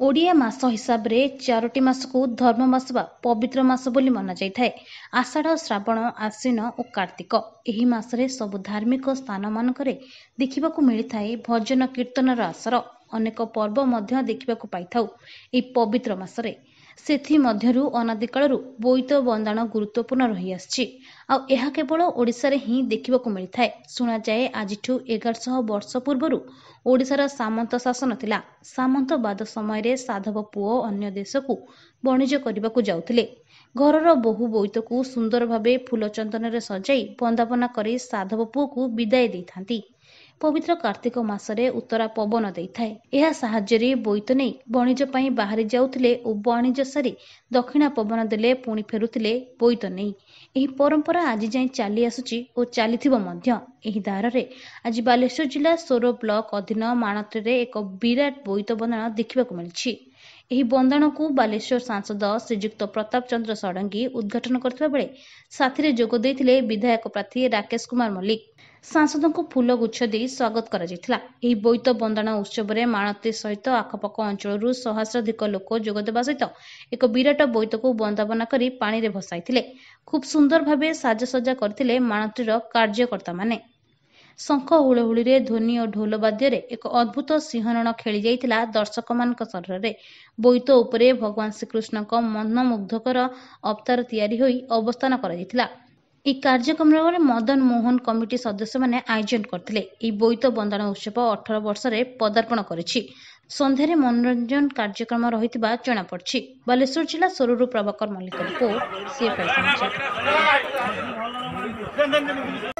ओडिया मास हिसाब रे 4टी मास को धर्म मास बा पवित्र मास बोली मना जाइथाए। आषाढ़, श्रावण, आश्विन और कार्तिक एही मासरे सब धार्मिक स्थान मानकरे देखिबाकू मिलिथाए भजन कीर्तनर आसर। अनेक पर्व मध्य देखिबाकू पाइथाउ एही पवित्र मासरे। सेथि मध्यरु अनादि कालरु बोईत बंदाण गुरुत्वपूर्ण रही आछि। आ एहा केवल ओडिसा रे ही देखिबाकू मिलिथाए। सुना जाए आजिठू 1100 वर्ष पूर्वरु ओडिशार सामंत शासन थिला। सामंतवाद समय साधव पुओ अन्य देश को वाणिज्य करने जाउथिले। घरर बहु बोईतकू सुंदर भावे फूल चंदन रे सजाई बंदापना करी साधव पुओ को विदाय देइथांती। पवित्र कार्तिक मासरे उत्तरा पवन देइथाए। एहा साहाଯ୍ୟରେ बोईत नै वाणिज्य पई बाहरी जाउथिले ओ वाणिज्य सारी दक्षिणा पवन देले पुणी फेरुथिले बोईत नै। एही परंपरा आज जाए चली आसुची ओ चलीथिबो मध्य। एही दाରରେ आज बालेश्वर जिला सोर ब्लॉक अधीन माणत्रे एक विराट बोईत बंदाण देखिबाकू मिलिछि। एही बंदाण को बालेश्वर सांसद श्रीजुक्त प्रताप चंद्र षडंगी उद्घाटन करथिबा बेले साथीरे जोग देइथिले विधायक प्रार्थी राकेश कुमार मल्लिक। सांसद को फूल गुच्छ दे स्वागत करा जायथिला। एही बोईत बंदाण उत्सव रे माणती सहित आखपाख अंचलरू सहस्राधिक लोक जोग देबा सहित एक विराट बोईत को बंदापना करी पानी रे भसाइथिले। खूब सुंदर भावे साजसज्जा करथिले माणतीर कार्यकर्ता माने। शंख हुलहुली रे ध्वनि और ढोल वाद्य रे एक अद्भुत सिंहरण खेली जाइथिला दर्शक मानक शरीर रे। बोईत उपरे भगवान श्रीकृष्ण को मनमुग्धकर अवतार तैयारी होई अवस्थान करा जाइथिला। ई कार्यक्रम रे मदन मोहन कमिटी सदस्य माने आयोजन करथिले। ई बोईत बंदाण उत्सव 18 वर्ष रे पदार्पण करिछि। संध्यारे मनोरंजन कार्यक्रम रहितबा जणा पड़छि। बालेश्वर जिला सोररू प्रभाकर मल्लिक रिपोर्ट, CFI समाचार।